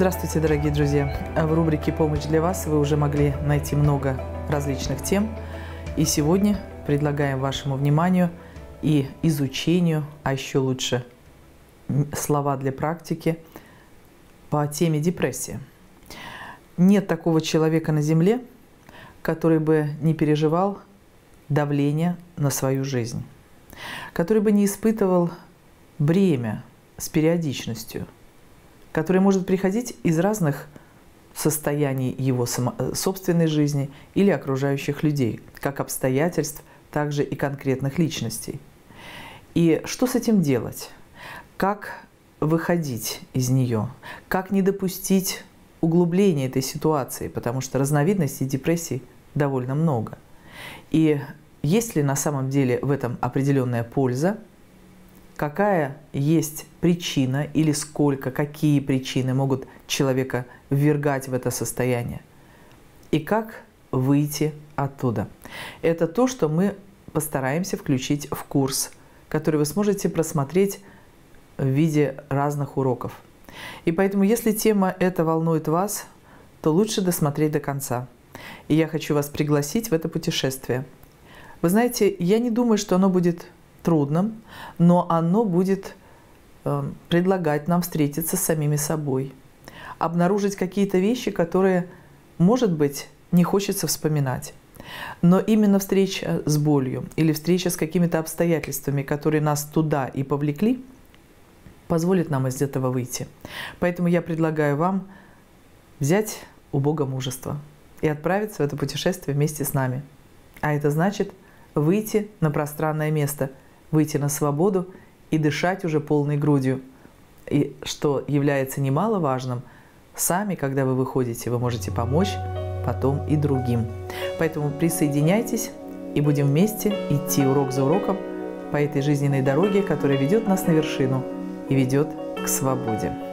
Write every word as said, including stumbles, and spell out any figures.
Здравствуйте, дорогие друзья! В рубрике «Помощь для вас» вы уже могли найти много различных тем. И сегодня предлагаем вашему вниманию и изучению, а еще лучше слова для практики по теме депрессии. Нет такого человека на земле, который бы не переживал давление на свою жизнь, который бы не испытывал бремя с периодичностью, который может приходить из разных состояний его собственной жизни или окружающих людей, как обстоятельств, также и конкретных личностей. И что с этим делать? Как выходить из нее? Как не допустить углубления этой ситуации? Потому что разновидностей депрессии довольно много. И есть ли на самом деле в этом определенная польза? Какая есть причина или сколько, какие причины могут человека ввергать в это состояние? И как выйти оттуда? Это то, что мы постараемся включить в курс, который вы сможете просмотреть в виде разных уроков. И поэтому, если тема эта волнует вас, то лучше досмотреть до конца. И я хочу вас пригласить в это путешествие. Вы знаете, я не думаю, что оно будет трудным, но оно будет э, предлагать нам встретиться с самими собой, обнаружить какие-то вещи, которые, может быть, не хочется вспоминать. Но именно встреча с болью или встреча с какими-то обстоятельствами, которые нас туда и повлекли, позволит нам из этого выйти. Поэтому я предлагаю вам взять у Бога мужество и отправиться в это путешествие вместе с нами. А это значит выйти на пространное место, выйти на свободу и дышать уже полной грудью. И что является немаловажным, сами, когда вы выходите, вы можете помочь потом и другим. Поэтому присоединяйтесь и будем вместе идти урок за уроком по этой жизненной дороге, которая ведет нас на вершину и ведет к свободе.